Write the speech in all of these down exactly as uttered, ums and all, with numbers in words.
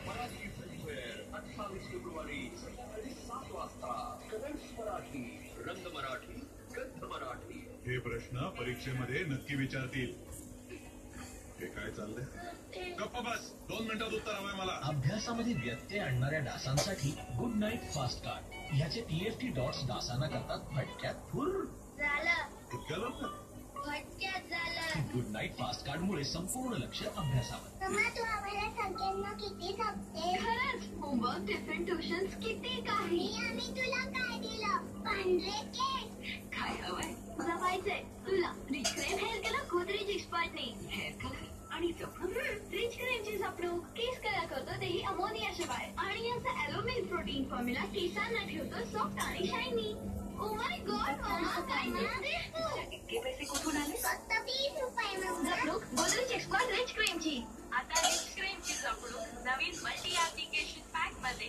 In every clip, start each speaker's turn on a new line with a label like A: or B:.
A: Marathi Filmfare अठ्ठावीस February संध्याकाळी सात वाजता. कलर्स मराठी, रंग मराठी, गंध मराठी.
B: हे प्रश्न परीक्षेमध्ये नक्की विचारतील. हे काय चाललंय? गप्पा बस. दोन मिनिटात उत्तर हवंय मला.
C: अभ्यासामध्ये व्यत्यय आणणाऱ्या डासांसाठी गुड नाईट फास्ट कार्ड. याचे टीएफटी डॉट्स डासांना करतात फटक्यात फुर.
D: झालं.
B: इतक्या लवकर?
D: फटक्यात झालं.
C: गुड नाईट फास्ट कार्ड मुळे संपूर्ण लक्ष अभ्यासावर.
D: मम्मा तू आम्हाला सगळ्यांना किती जपते. खरंच होमवर्क टिफिन ट्युशन्स किती काही. आम्ही तुला काय दिलं? पांढरे केस. काय हवंय? जपायचंय तुला. Rich creme hair colour Godrej एक्सपर्टने. हेअर कलर आणि जपणूक. रिच क्रीमची जपणूक केस कलर करतो तेही अमोनिया शिवाय. आणि याचा ॲलोमिल प्रोटीन फॉर्म्युला केसांना ठेवतो सॉफ्ट आणि shiny. Oh my god mamma काय दिसतेस तू. इतके पैसे कुठून आले? फक्त वीस रुपये. जपणूक गोदरेज एक्सपर्ट रिच क्रीमची.
E: आता रिच क्रीमची जपणूक नवीन मल्टी ऍप्लिकेशन पॅक मध्ये.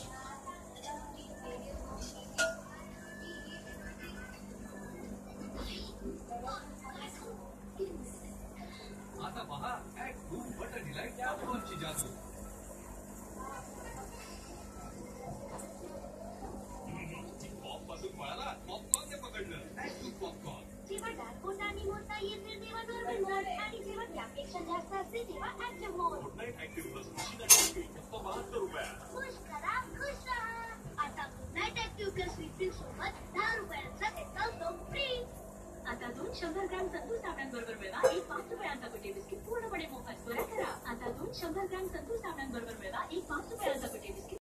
C: आता पहा ऍट टू बटर डिलाइट पॉपकॉर्नची जादू. पॉप पासून पळाला पॉपकॉर्न पकडलं. Act II popcorn.
D: जेव्हा डार्क आणि मोठा येतील तेव्हा नॉर्मल मोड आणि जेव्हा त्यापेक्षा जास्त असते तेव्हा active mode.
B: Good Knight active plus machine active फक्त बहात्तर रुपयात.
D: खुश करा खुश राहा. आता Good Knight active plus refill सोबत दहा रुपयांचा घेतला फ्री. आता दोन शंभर ग्रॅम संतूर साबणांबरोबर मिळवा एक पाच रुपयांचा कुटे बिस्किट पूर्णपणे मोफत. त्वरा करा. आता दोन शंभर ग्रॅम संतूर साबणांबरोबर